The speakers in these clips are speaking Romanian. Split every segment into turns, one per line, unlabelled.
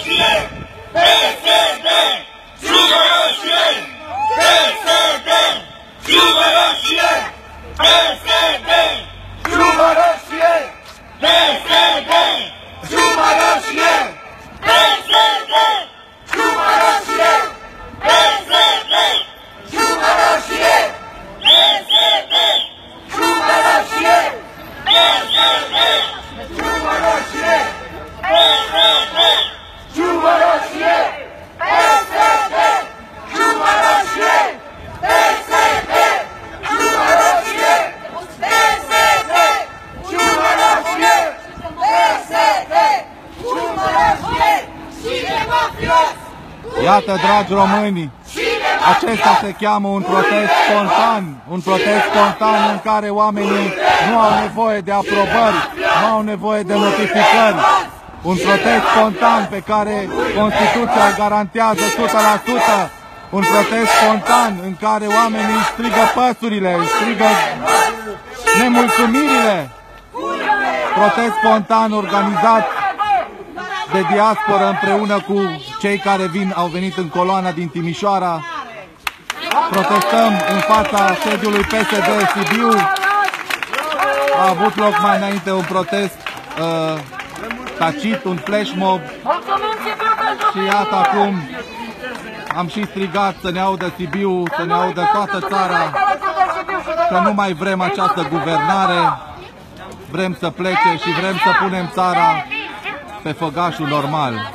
Iată, dragi români, acesta se cheamă un protest spontan, în care oamenii nu au nevoie de aprobări, nu au nevoie de notificări. Un protest spontan pe care Constituția îl garantează 100%. Un protest spontan în care oamenii își strigă păsurile, își strigă nemulțumirile. Protest spontan organizat de diasporă împreună cu cei care au venit în coloana din Timișoara. Protestăm în fața sediului PSD Sibiu. A avut loc mai înainte un protest tacit, un flash mob. Și iată acum am și strigat să ne audă Sibiu, să ne audă toată țara, că nu mai vrem această guvernare, vrem să plece și vrem să punem țara pe făgașul normal.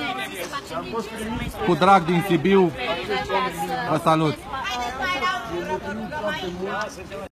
Cu drag din Sibiu, vă salut!